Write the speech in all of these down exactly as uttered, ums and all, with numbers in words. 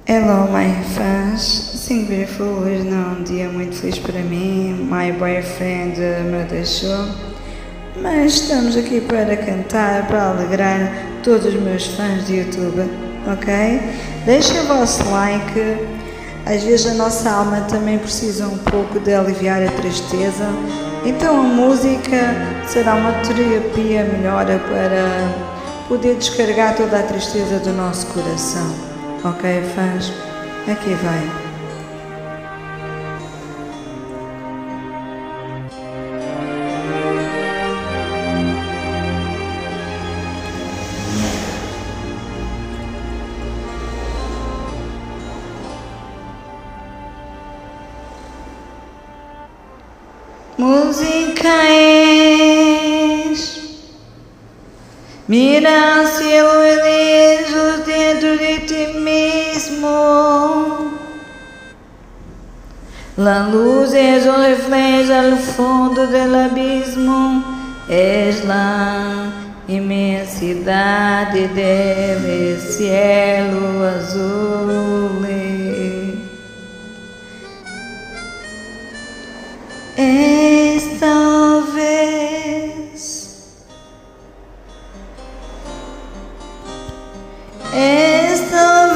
Hello, my fans. Sing Beautiful hoje não é um dia muito feliz para mim. My boyfriend me deixou. Mas estamos aqui para cantar, para alegrar todos os meus fãs de YouTube, ok? Deixem o vosso like. Às vezes a nossa alma também precisa um pouco de aliviar a tristeza. Então a música será uma terapia melhor para poder descarregar toda a tristeza do nosso coração. Ok, fãs? Aqui vai. Música és. Mira al cielo y lejos dentro de ti mismo. La luz es un reflejo al fondo del abismo. Es la inmensidad del cielo azul. Esta vez, esta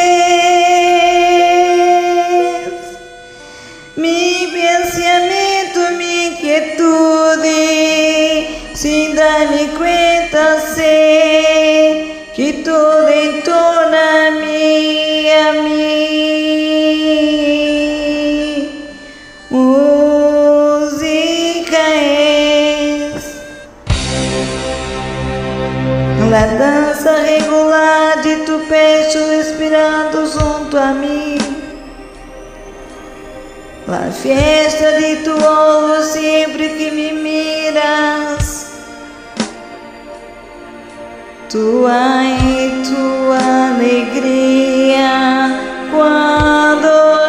vez, mi pensamiento, mi inquietud, sin darme cuenta sé que todo en torno a mí, a mí. La danza regular de tu pecho respirando junto a mí. La fiesta de tu ojo siempre que me miras. Tu ay, tu alegría cuando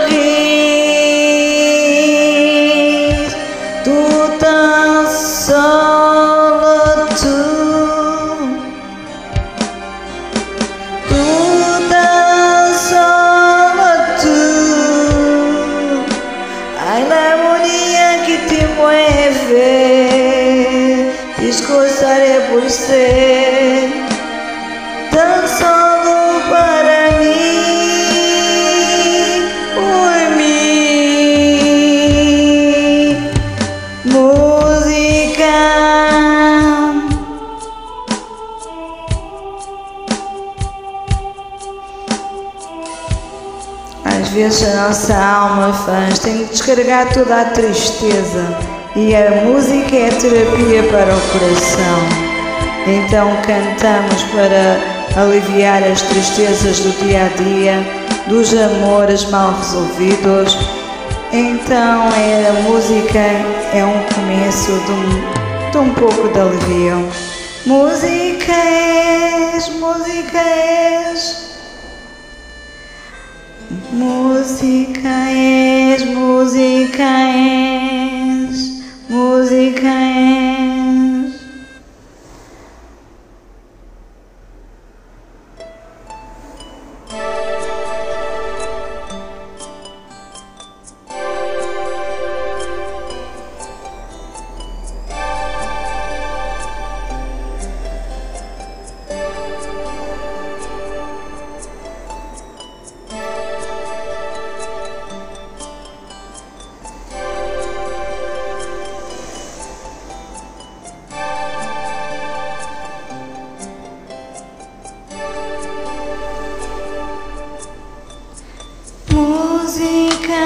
ríes. Tu tan solo tú. Escucharé por ser tan solo para mí, por mí. Música. Às vezes a nossa alma, fãs, tem que descarregar toda a tristeza. E a música é terapia para o coração. Então cantamos para aliviar as tristezas do dia a dia, dos amores mal resolvidos. Então é, a música é um começo de um, de um pouco de alivio. Música és, música és. Música és, música és. Música és. Música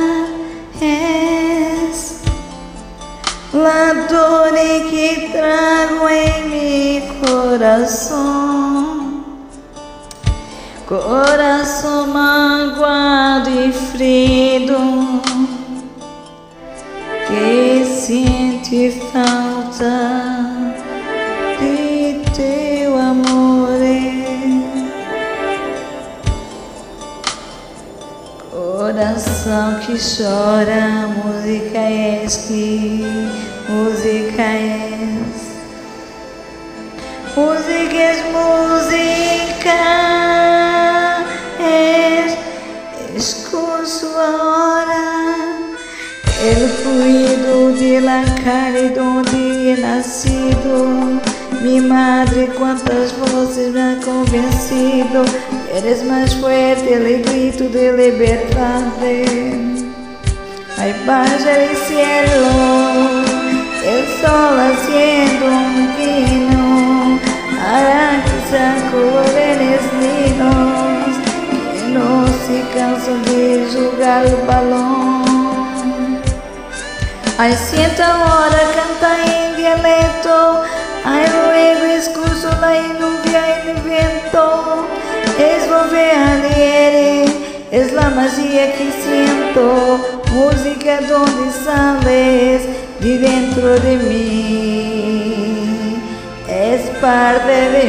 es la dor que trago en mi corazón, corazón magoado y frío, que siente falta de teu amor. Coração que chora, música és que, música és. Música és música, és sentido. Mi madre, cuántas voces me han convencido. Eres más fuerte, el grito de libertad. Ahí vaya el cielo, el sol haciendo un guiño, hará que sean jóvenes niños que no se cansan de jugar el balón. Ay, siento ahora canta en dialecto, ay, luego escucho la lluvia y el viento. Es volver al aire, es la magia que siento, música donde sales de dentro de mí, es parte de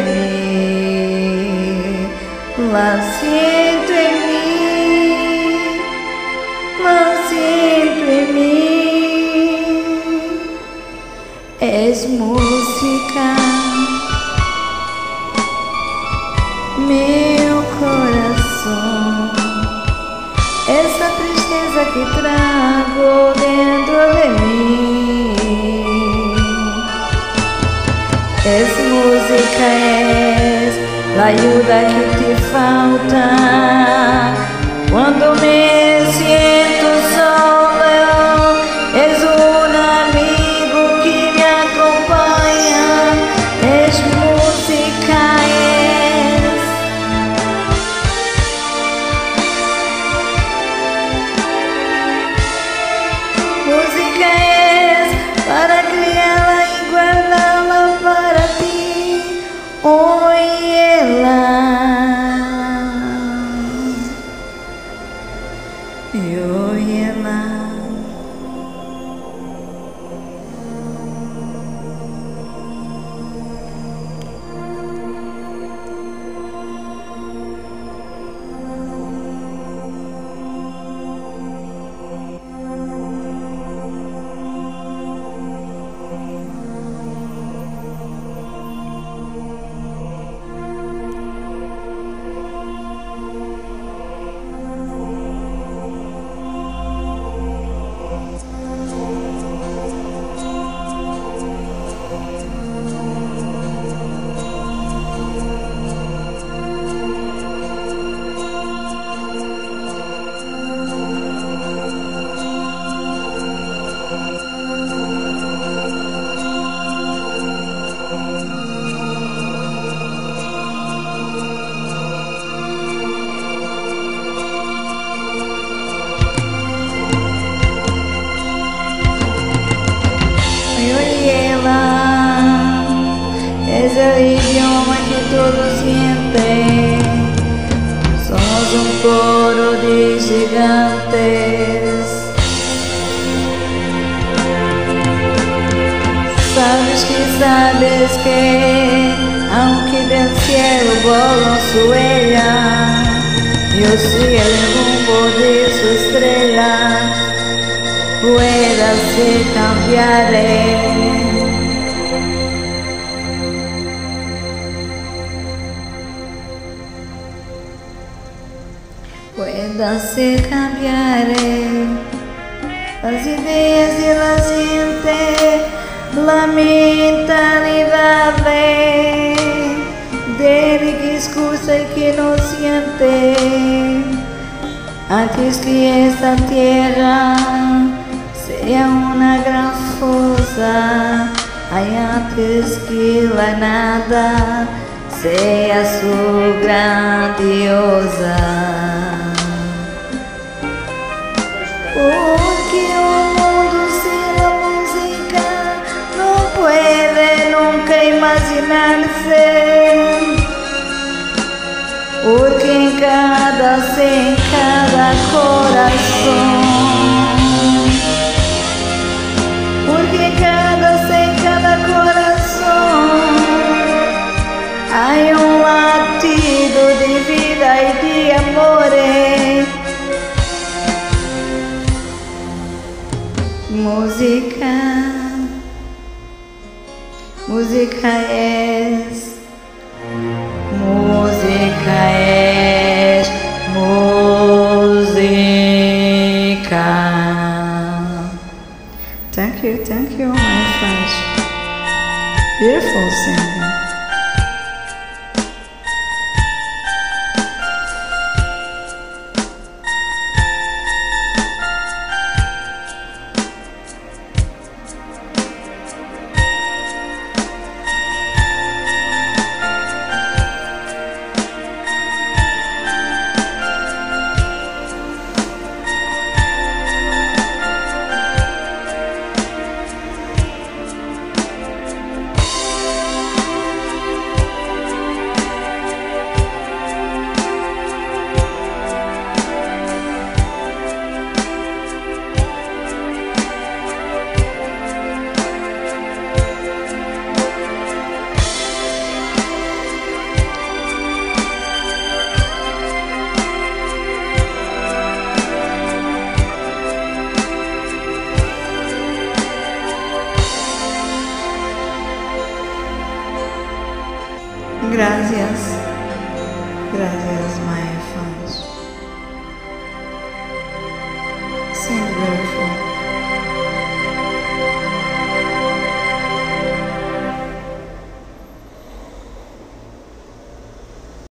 mí, la siento en mí, la siento en mí, es música, meu corazón, esa tristeza que trago dentro de mí. Es música, es la ayuda que te falta cuando me siento solo. Es un amigo que me acompaña. Es música, es música, es para criarla y guardarla para ti. Óyela, y óyela. Es el idioma que todos sienten. Somos un coro de gigantes. Sabes que sabes que aunque del cielo volan su huella, yo soy el rumbo de su estrella. Pueda ser cambiaré. Pueda ser cambiaré las ideas de la gente, la mentalidad del que escucha y que no siente. Antes que esta tierra sea una gran fosa, hay antes que la nada sea su grandiosa. Porque o mundo sin la música no puede nunca imaginarse. Porque en cada ser, en cada corazón, porque en cada ser, en cada corazón hay un latido de vida y de amores. Música, música es, música es, música. Thank you, thank you, my friends. Beautiful singer. Gracias, gracias, my fans. Sing beautiful.